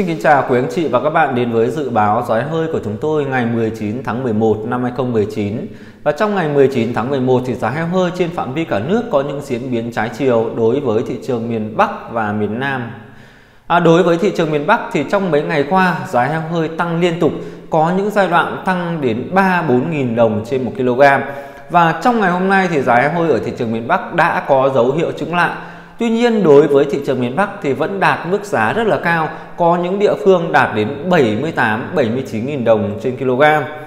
Xin kính chào quý anh chị và các bạn đến với dự báo gió hơi của chúng tôi ngày 19 tháng 11 năm 2019. Và trong ngày 19 tháng 11 thì giá heo hơi trên phạm vi cả nước có những diễn biến trái chiều đối với thị trường miền Bắc và miền Nam. Đối với thị trường miền Bắc thì trong mấy ngày qua giá heo hơi tăng liên tục, có những giai đoạn tăng đến 3-4 nghìn đồng trên 1 kg. Và trong ngày hôm nay thì giá heo hơi ở thị trường miền Bắc đã có dấu hiệu chững lại. Tuy nhiên đối với thị trường miền Bắc thì vẫn đạt mức giá rất là cao, có những địa phương đạt đến 78-79 nghìn đồng trên kg.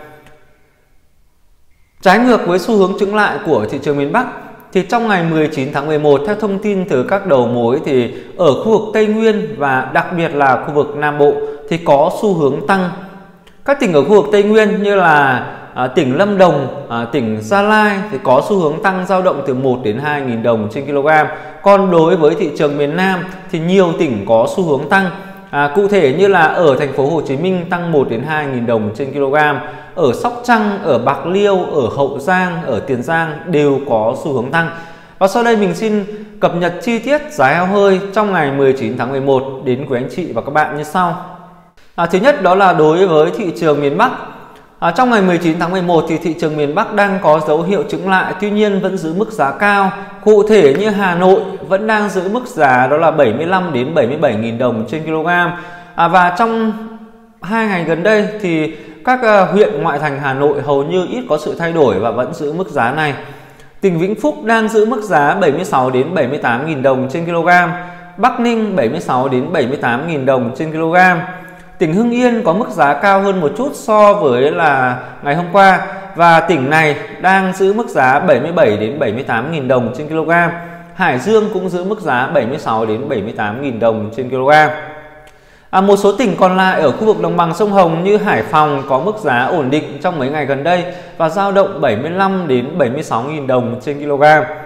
Trái ngược với xu hướng chững lại của thị trường miền Bắc thì trong ngày 19 tháng 11 theo thông tin từ các đầu mối thì ở khu vực Tây Nguyên và đặc biệt là khu vực Nam Bộ thì có xu hướng tăng. Các tỉnh ở khu vực Tây Nguyên như là tỉnh Lâm Đồng, tỉnh Gia Lai thì có xu hướng tăng dao động từ 1 đến 2 nghìn đồng trên kg. Còn đối với thị trường miền Nam thì nhiều tỉnh có xu hướng tăng. Cụ thể như là ở thành phố Hồ Chí Minh tăng 1 đến 2 nghìn đồng trên kg, ở Sóc Trăng, ở Bạc Liêu, ở Hậu Giang, ở Tiền Giang đều có xu hướng tăng. Và sau đây mình xin cập nhật chi tiết giá heo hơi trong ngày 19 tháng 11 đến quý anh chị và các bạn như sau. Thứ nhất đó là đối với thị trường miền Bắc. Trong ngày 19 tháng 11 thì thị trường miền Bắc đang có dấu hiệu chững lại, tuy nhiên vẫn giữ mức giá cao. Cụ thể như Hà Nội vẫn đang giữ mức giá đó là 75 đến 77 nghìn đồng trên kg. Và trong 2 ngày gần đây thì các huyện ngoại thành Hà Nội hầu như ít có sự thay đổi và vẫn giữ mức giá này. Tỉnh Vĩnh Phúc đang giữ mức giá 76 đến 78 nghìn đồng trên kg. Bắc Ninh 76 đến 78 nghìn đồng trên kg. Tỉnh Hưng Yên có mức giá cao hơn một chút so với là ngày hôm qua và tỉnh này đang giữ mức giá 77 đến 78 nghìn đồng trên kg. Hải Dương cũng giữ mức giá 76 đến 78 nghìn đồng trên kg. Một số tỉnh còn lại ở khu vực đồng bằng sông Hồng như Hải Phòng có mức giá ổn định trong mấy ngày gần đây và dao động 75 đến 76 nghìn đồng trên kg.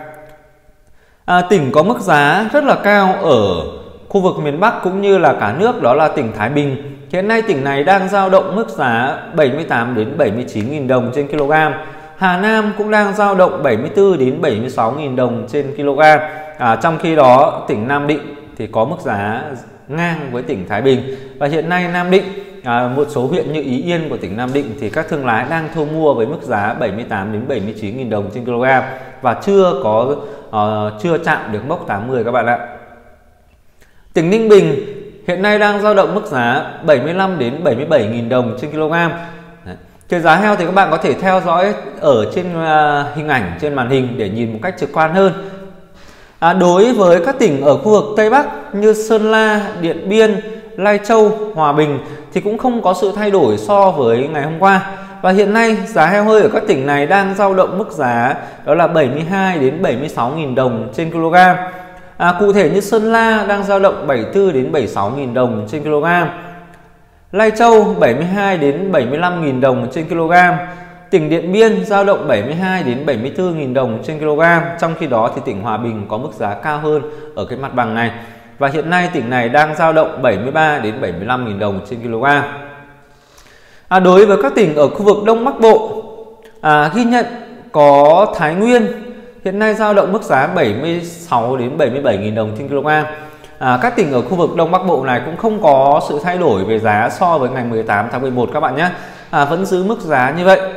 Tỉnh có mức giá rất là cao ở khu vực miền Bắc cũng như là cả nước đó là tỉnh Thái Bình. Hiện nay tỉnh này đang dao động mức giá 78 đến 79 nghìn đồng trên kg. Hà Nam cũng đang dao động 74 đến 76 nghìn đồng trên kg. Trong khi đó tỉnh Nam Định thì có mức giá ngang với tỉnh Thái Bình. Và hiện nay Nam Định, một số huyện như Ý Yên của tỉnh Nam Định thì các thương lái đang thu mua với mức giá 78 đến 79 nghìn đồng trên kg và chưa chạm được mốc 80 các bạn ạ. Tỉnh Ninh Bình hiện nay đang dao động mức giá 75 đến 77 nghìn đồng trên kg. Cái giá heo thì các bạn có thể theo dõi ở trên hình ảnh trên màn hình để nhìn một cách trực quan hơn. Đối với các tỉnh ở khu vực Tây Bắc như Sơn La, Điện Biên, Lai Châu, Hòa Bình thì cũng không có sự thay đổi so với ngày hôm qua. Và hiện nay giá heo hơi ở các tỉnh này đang dao động mức giá đó là 72 đến 76 nghìn đồng trên kg. Cụ thể như Sơn La đang dao động 74 đến 76 nghìn đồng trên kg. Lai Châu 72 đến 75 nghìn đồng trên kg. Tỉnh Điện Biên dao động 72 đến 74 nghìn đồng trên kg. Trong khi đó thì tỉnh Hòa Bình có mức giá cao hơn ở cái mặt bằng này. Và hiện nay tỉnh này đang dao động 73 đến 75 nghìn đồng trên kg. Đối với các tỉnh ở khu vực Đông Bắc Bộ ghi nhận có Thái Nguyên hiện nay dao động mức giá 76 đến 77 nghìn đồng trên kg. Các tỉnh ở khu vực Đông Bắc Bộ này cũng không có sự thay đổi về giá so với ngày 18 tháng 11 các bạn nhé. Vẫn giữ mức giá như vậy.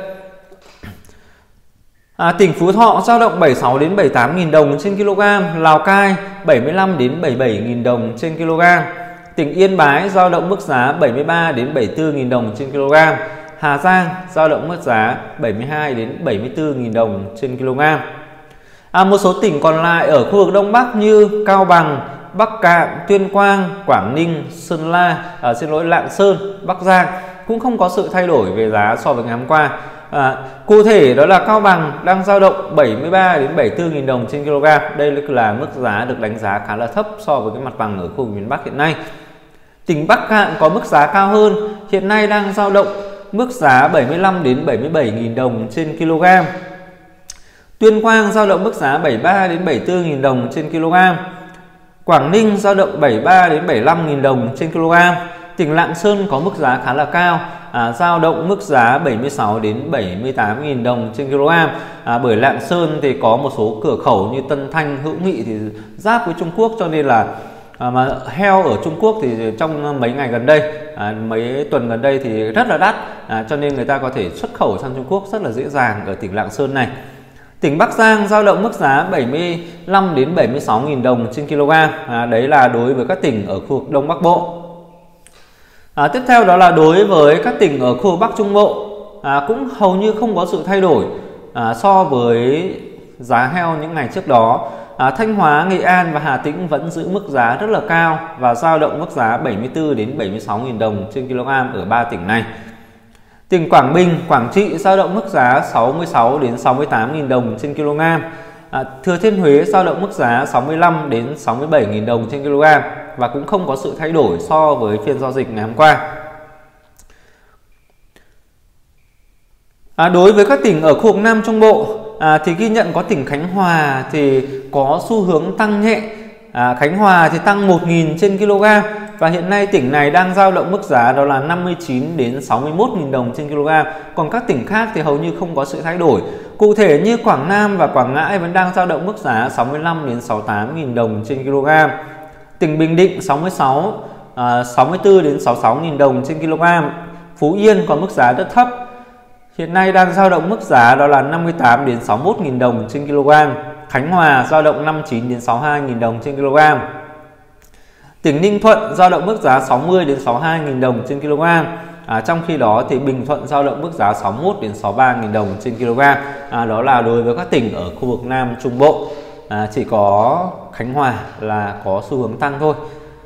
Tỉnh Phú Thọ dao động 76 đến 78 nghìn đồng trên kg. Lào Cai 75 đến 77 nghìn đồng trên kg. Tỉnh Yên Bái dao động mức giá 73 đến 74 nghìn đồng trên kg. Hà Giang dao động mức giá 72 đến 74 nghìn đồng trên kg. Một số tỉnh còn lại ở khu vực Đông Bắc như Cao Bằng, Bắc Cạn, Tuyên Quang, Quảng Ninh, Sơn La, Lạng Sơn, Bắc Giang cũng không có sự thay đổi về giá so với ngày hôm qua. Cụ thể đó là Cao Bằng đang dao động 73 đến 74 nghìn đồng trên kg. Đây là mức giá được đánh giá khá là thấp so với cái mặt bằng ở khu vực miền Bắc hiện nay. Tỉnh Bắc Cạn có mức giá cao hơn, hiện nay đang dao động mức giá 75 đến 77 nghìn đồng trên kg. Tuyên Quang dao động mức giá 73 đến 74 nghìn đồng trên kg. Quảng Ninh dao động 73 đến 75 nghìn đồng trên kg. Tỉnh Lạng Sơn có mức giá khá là cao, dao động mức giá 76 đến 78 nghìn đồng trên kg. Bởi Lạng Sơn thì có một số cửa khẩu như Tân Thanh, Hữu Nghị thì giáp với Trung Quốc cho nên là Mà heo ở Trung Quốc thì trong mấy ngày gần đây, mấy tuần gần đây thì rất là đắt, cho nên người ta có thể xuất khẩu sang Trung Quốc rất là dễ dàng ở tỉnh Lạng Sơn này. Tỉnh Bắc Giang dao động mức giá 75 đến 76.000 đồng trên kg. Đấy là đối với các tỉnh ở khu vực Đông Bắc Bộ. Tiếp theo đó là đối với các tỉnh ở khu vực Bắc Trung Bộ, cũng hầu như không có sự thay đổi so với giá heo những ngày trước đó. Thanh Hóa, Nghệ An và Hà Tĩnh vẫn giữ mức giá rất là cao và dao động mức giá 74 đến 76.000 đồng trên kg ở 3 tỉnh này. Tỉnh Quảng Bình, Quảng Trị dao động mức giá 66 đến 68.000 đồng trên kg. Thừa Thiên Huế dao động mức giá 65 đến 67.000 đồng trên kg và cũng không có sự thay đổi so với phiên giao dịch ngày hôm qua. Đối với các tỉnh ở khu vực Nam Trung Bộ thì ghi nhận có tỉnh Khánh Hòa thì có xu hướng tăng nhẹ. Khánh Hòa thì tăng 1.000 trên kg và hiện nay tỉnh này đang dao động mức giá đó là 59 đến 61.000 đồng trên kg. Còn các tỉnh khác thì hầu như không có sự thay đổi. Cụ thể như Quảng Nam và Quảng Ngãi vẫn đang dao động mức giá 65 đến 68.000 đồng trên kg. Tỉnh Bình Định 64 đến 66.000 đồng trên kg. Phú Yên có mức giá rất thấp, hiện nay đang dao động mức giá đó là 58 đến 61.000 đồng trên kg. Khánh Hòa dao động 59 đến 62.000 đồng trên kg. Tỉnh Ninh Thuận dao động mức giá 60 đến 62.000 đồng trên kg. Trong khi đó thì Bình Thuận dao động mức giá 61 đến 63.000 đồng trên kg. Đó là đối với các tỉnh ở khu vực Nam Trung Bộ. Chỉ có Khánh Hòa là có xu hướng tăng thôi.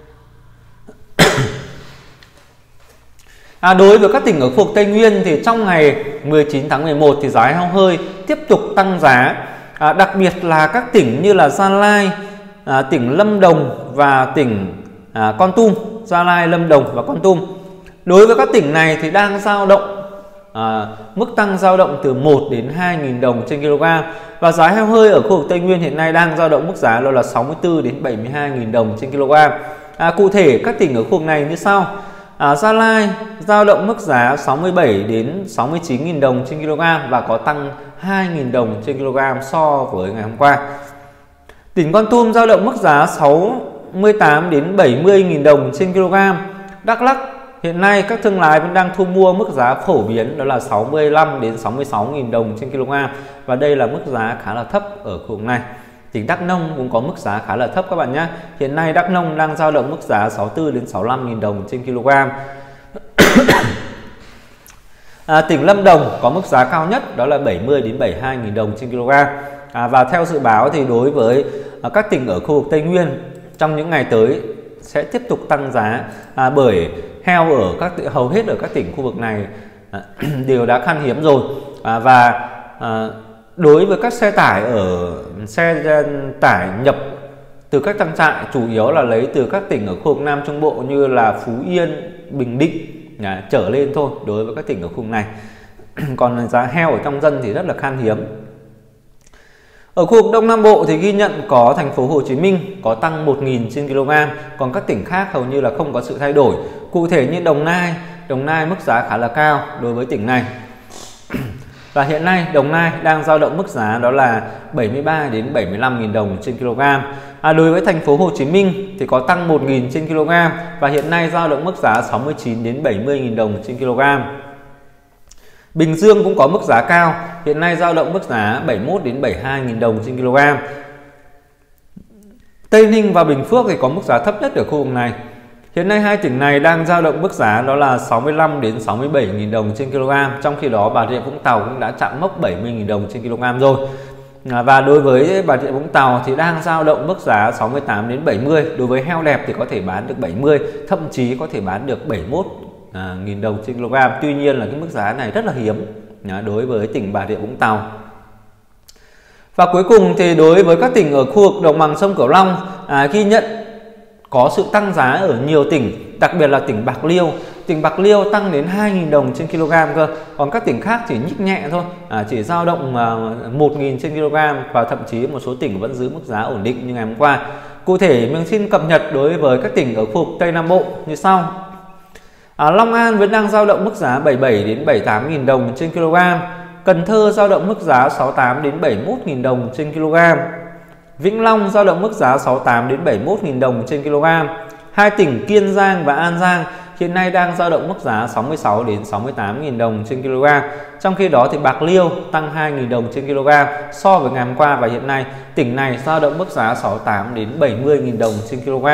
Đối với các tỉnh ở khu vực Tây Nguyên thì trong ngày 19 tháng 11 thì giá heo hơi tiếp tục tăng giá. Đặc biệt là các tỉnh như là Gia Lai, tỉnh Lâm Đồng và tỉnh Kon Tum. Gia Lai, Lâm Đồng và Kon Tum. Đối với các tỉnh này thì đang dao động mức tăng dao động từ 1 đến 2.000 đồng trên kg. Và giá heo hơi ở khu vực Tây Nguyên hiện nay đang dao động mức giá là 64 đến 72.000 đồng trên kg. Cụ thể các tỉnh ở khu vực này như sau. Gia Lai dao động mức giá 67 đến 69.000 đồng trên kg và có tăng 2.000 đồng trên kg so với ngày hôm qua. Tỉnh Kon Tum dao động mức giá 68 đến 70.000 đồng trên kg. Đắk Lắk hiện nay các thương lái vẫn đang thu mua mức giá phổ biến đó là 65 đến 66.000 đồng trên kg và đây là mức giá khá là thấp ở khu vực này. Tỉnh Đắk Nông cũng có mức giá khá là thấp các bạn nhé. Hiện nay Đắk Nông đang dao động mức giá 64 đến 65.000 đồng trên kg. Tỉnh Lâm Đồng có mức giá cao nhất đó là 70 đến 72.000 đồng trên kg. Và theo dự báo thì đối với các tỉnh ở khu vực Tây Nguyên trong những ngày tới sẽ tiếp tục tăng giá bởi heo ở hầu hết ở các tỉnh khu vực này đều đã khan hiếm rồi. Và đối với các xe tải nhập từ các trang trại chủ yếu là lấy từ các tỉnh ở khu vực Nam Trung Bộ như là Phú Yên, Bình Định trở lên thôi đối với các tỉnh ở khu vực này. Còn giá heo ở trong dân thì rất là khan hiếm. Ở khu vực Đông Nam Bộ thì ghi nhận có thành phố Hồ Chí Minh có tăng 1.000 trên kg, còn các tỉnh khác hầu như là không có sự thay đổi. Cụ thể như Đồng Nai mức giá khá là cao đối với tỉnh này. Và hiện nay Đồng Nai đang dao động mức giá đó là 73 đến 75.000 đồng trên kg. Đối với thành phố Hồ Chí Minh thì có tăng 1.000 trên kg và hiện nay dao động mức giá 69 đến 70.000 đồng trên kg. Bình Dương cũng có mức giá cao, hiện nay dao động mức giá 71 đến 72.000 đồng trên kg. Tây Ninh và Bình Phước thì có mức giá thấp nhất ở khu vực này. Hiện nay hai tỉnh này đang dao động mức giá đó là 65 đến 67.000 đồng trên kg. Trong khi đó Bà Rịa Vũng Tàu cũng đã chạm mốc 70.000 đồng trên kg rồi. Và đối với Bà Rịa Vũng Tàu thì đang dao động mức giá 68 đến 70. Đối với heo đẹp thì có thể bán được 70, thậm chí có thể bán được 71.000 đồng trên kg. Tuy nhiên là cái mức giá này rất là hiếm đối với tỉnh Bà Rịa Vũng Tàu. Và cuối cùng thì đối với các tỉnh ở khu vực đồng bằng sông Cửu Long ghi nhận có sự tăng giá ở nhiều tỉnh, đặc biệt là tỉnh Bạc Liêu. Tỉnh Bạc Liêu tăng đến 2.000 đồng trên kg cơ. Còn các tỉnh khác chỉ nhích nhẹ thôi, chỉ dao động 1.000 trên kg và thậm chí một số tỉnh vẫn giữ mức giá ổn định như ngày hôm qua. Cụ thể mình xin cập nhật đối với các tỉnh ở khu vực Tây Nam Bộ như sau. Long An vẫn đang dao động mức giá 77 đến 78.000 đồng trên kg. Cần Thơ dao động mức giá 68 đến 71.000 đồng trên kg. Vĩnh Long dao động mức giá 68 đến 71.000 đồng trên kg. Hai tỉnh Kiên Giang và An Giang hiện nay đang dao động mức giá 66 đến 68.000 đồng trên kg. Trong khi đó thì Bạc Liêu tăng 2.000 đồng trên kg so với ngày hôm qua, và hiện nay tỉnh này dao động mức giá 68 đến 70.000 đồng trên kg.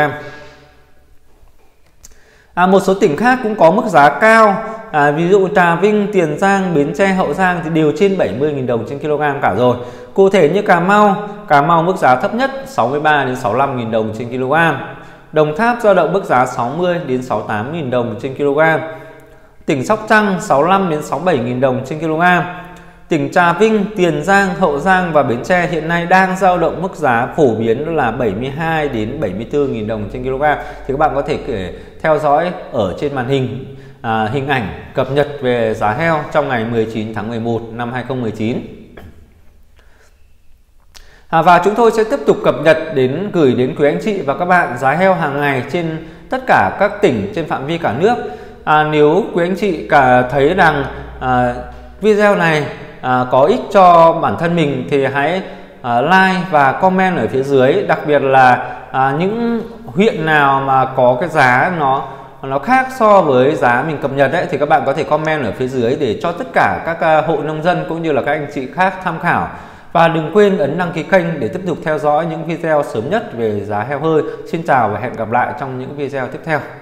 Một số tỉnh khác cũng có mức giá cao, ví dụ Trà Vinh, Tiền Giang, Bến Tre, Hậu Giang thì đều trên 70.000 đồng trên kg cả rồi. Cụ thể như Cà Mau mức giá thấp nhất 63 đến 65.000 đồng trên kg. Đồng Tháp dao động mức giá 60 đến 68.000 đồng trên kg. Tỉnh Sóc Trăng 65 đến 67.000 đồng trên kg. Tỉnh Trà Vinh, Tiền Giang, Hậu Giang và Bến Tre hiện nay đang dao động mức giá phổ biến là 72 đến 74.000 đồng trên kg. Thì các bạn có thể theo dõi ở trên màn hình hình ảnh cập nhật về giá heo trong ngày 19 tháng 11 năm 2019. Và chúng tôi sẽ tiếp tục cập nhật gửi đến quý anh chị và các bạn giá heo hàng ngày trên tất cả các tỉnh trên phạm vi cả nước. Nếu quý anh chị thấy rằng video này có ích cho bản thân mình thì hãy like và comment ở phía dưới, đặc biệt là những huyện nào mà có cái giá nó khác so với giá mình cập nhật thì các bạn có thể comment ở phía dưới để cho tất cả các hộ nông dân cũng như là các anh chị khác tham khảo. Và đừng quên ấn đăng ký kênh để tiếp tục theo dõi những video sớm nhất về giá heo hơi. Xin chào và hẹn gặp lại trong những video tiếp theo.